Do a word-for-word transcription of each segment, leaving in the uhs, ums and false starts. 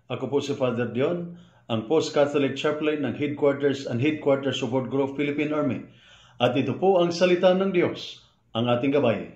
Ako po si Father Dion, ang Post-Catholic Chaplain ng Headquarters and Headquarters Support Group Philippine Army. At ito po ang salita ng Diyos, ang ating gabay.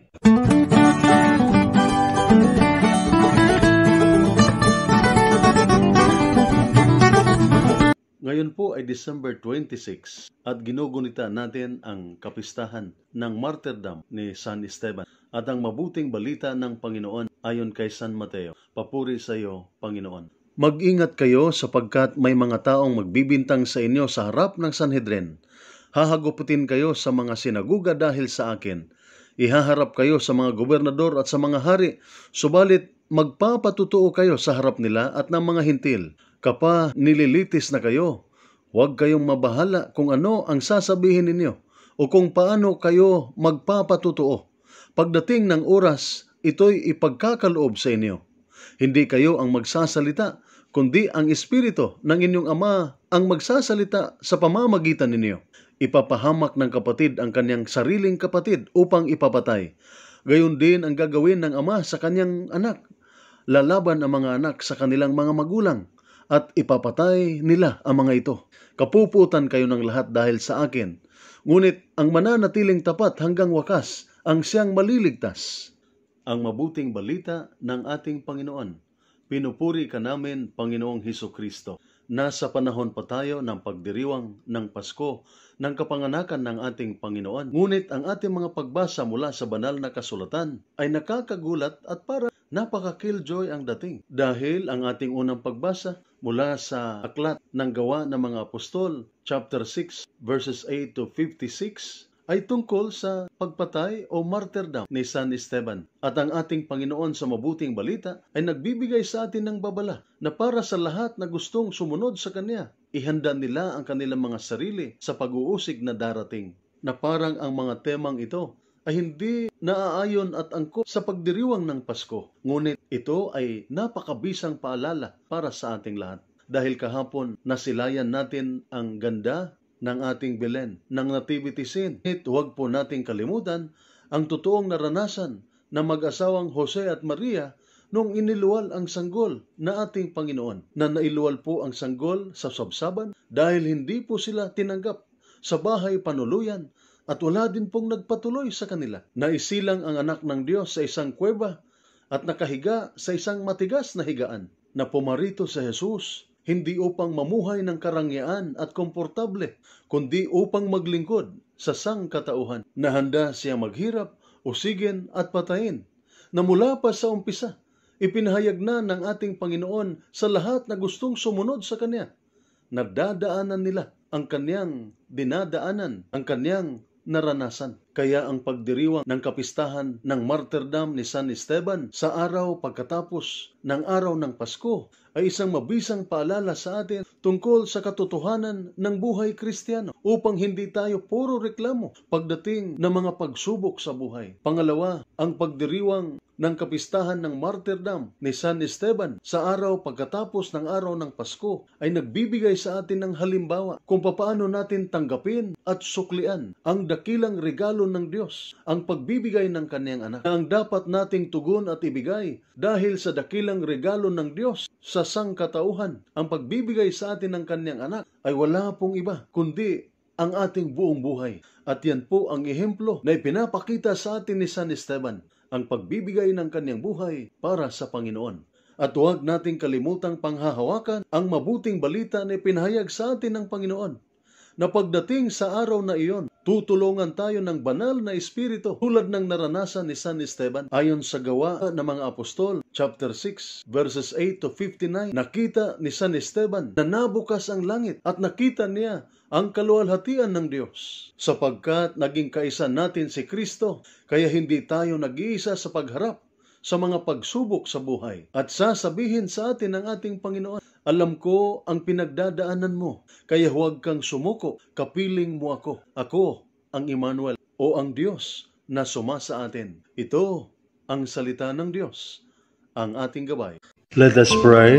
Ngayon po ay December twenty-six at ginugunita natin ang kapistahan ng martyrdom ni San Esteban at ang mabuting balita ng Panginoon ayon kay San Mateo. Papuri sa iyo, Panginoon. Mag-ingat kayo sapagkat may mga taong magbibintang sa inyo sa harap ng Sanhedrin. Hahaguputin kayo sa mga sinaguga dahil sa akin. Ihaharap kayo sa mga gobernador at sa mga hari, subalit magpapatutuo kayo sa harap nila at ng mga hintil. Kapa nililitis na kayo, huwag kayong mabahala kung ano ang sasabihin ninyo o kung paano kayo magpapatutuo. Pagdating ng oras, ito'y ipagkakaloob sa inyo. Hindi kayo ang magsasalita, kundi ang Espiritu ng inyong Ama ang magsasalita sa pamamagitan ninyo. Ipapahamak ng kapatid ang kanyang sariling kapatid upang ipapatay. Gayon din ang gagawin ng ama sa kanyang anak. Lalaban ang mga anak sa kanilang mga magulang at ipapatay nila ang mga ito. Kapuputan kayo ng lahat dahil sa akin. Ngunit ang mananatiling tapat hanggang wakas ang siyang maliligtas. Ang mabuting balita ng ating Panginoon. Pinupuri ka namin, Panginoong Hesukristo. Nasa panahon pa tayo ng pagdiriwang ng Pasko, ng kapanganakan ng ating Panginoon. Ngunit ang ating mga pagbasa mula sa banal na kasulatan ay nakakagulat at para napaka-killjoy ang dating. Dahil ang ating unang pagbasa mula sa aklat ng Gawa ng mga Apostol, chapter six, verses eight to fifty-six, ay tungkol sa pagpatay o martyrdom ni San Esteban. At ang ating Panginoon sa mabuting balita ay nagbibigay sa atin ng babala na para sa lahat na gustong sumunod sa Kanya, ihanda nila ang kanilang mga sarili sa pag-uusig na darating. Na parang ang mga temang ito ay hindi naaayon at angkop sa pagdiriwang ng Pasko. Ngunit ito ay napakabisang paalala para sa ating lahat. Dahil kahapon nasilayan natin ang ganda ng ating Belen, ng nativity scene. Ngunit huwag po nating kalimutan ang totoong naranasan ng mag-asawang Jose at Maria nung iniluwal ang sanggol na ating Panginoon. Na nailuwal po ang sanggol sa sabsaban dahil hindi po sila tinanggap sa bahay panuluyan at wala din pong nagpatuloy sa kanila. Naisilang ang anak ng Diyos sa isang kuweba at nakahiga sa isang matigas na higaan. Na pumarito sa Jesus hindi upang mamuhay ng karangyaan at komportable, kundi upang maglingkod sa sangkatauhan, na handa siya maghirap, usigin at patayin. Na mula pa sa umpisa, ipinahayag na ng ating Panginoon sa lahat na gustong sumunod sa Kanya. Nadadaanan nila ang Kanyang dinadaanan, ang Kanyang naranasan. Kaya ang pagdiriwang ng kapistahan ng martyrdom ni San Esteban sa araw pagkatapos ng araw ng Pasko ay isang mabisang paalala sa atin tungkol sa katotohanan ng buhay Kristiyano upang hindi tayo puro reklamo pagdating ng mga pagsubok sa buhay. Pangalawa, ang pagdiriwang ng kapistahan ng martyrdom ni San Esteban sa araw pagkatapos ng araw ng Pasko ay nagbibigay sa atin ng halimbawa kung paano natin tanggapin at suklian ang dakilang regalo ng Diyos, ang pagbibigay ng Kanyang anak, na ang dapat nating tugon at ibigay dahil sa dakilang regalo ng Diyos sa sangkatauhan. Ang pagbibigay sa atin ng Kanyang anak ay wala pong iba kundi ang ating buong buhay. At yan po ang ehemplo na ipinapakita sa atin ni San Esteban, ang pagbibigay ng kanyang buhay para sa Panginoon. At huwag nating kalimutang panghahawakan ang mabuting balita na ipinahayag sa atin ng Panginoon, na pagdating sa araw na iyon, tutulungan tayo ng banal na Espiritu tulad ng naranasan ni San Esteban. Ayon sa Gawa ng mga Apostol, chapter six, verses eight to fifty-nine, nakita ni San Esteban na nabukas ang langit at nakita niya ang kaluwalhatian ng Diyos. Sapagkat naging kaisa natin si Kristo, kaya hindi tayo nag-iisa sa pagharap sa mga pagsubok sa buhay. At sasabihin sa atin ng ating Panginoon, alam ko ang pinagdadaanan mo, kaya huwag kang sumuko, kapiling mo ako. Ako ang Emmanuel o ang Diyos na sumasa atin. Ito ang salita ng Diyos, ang ating gabay. Let us pray.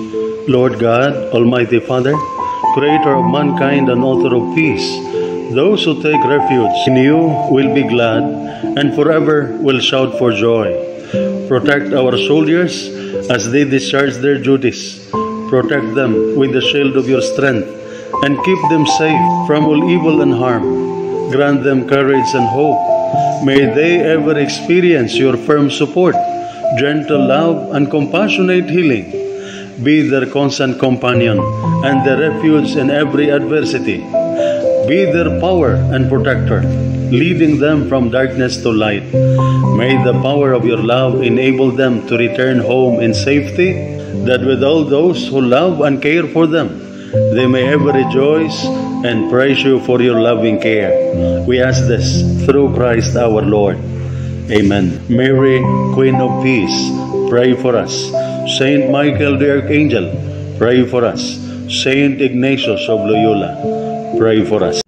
Lord God, Almighty Father, Creator of mankind and author of peace, those who take refuge in you will be glad and forever will shout for joy. Protect our soldiers as they discharge their duties. Protect them with the shield of your strength, and keep them safe from all evil and harm. Grant them courage and hope. May they ever experience your firm support, gentle love, and compassionate healing. Be their constant companion and their refuge in every adversity. Be their power and protector, leading them from darkness to light. May the power of your love enable them to return home in safety, that with all those who love and care for them, they may ever rejoice and praise you for your loving care. We ask this through Christ our Lord. Amen. Mary, Queen of Peace, pray for us. Saint Michael the Archangel, pray for us. Saint Ignatius of Loyola, pray for us.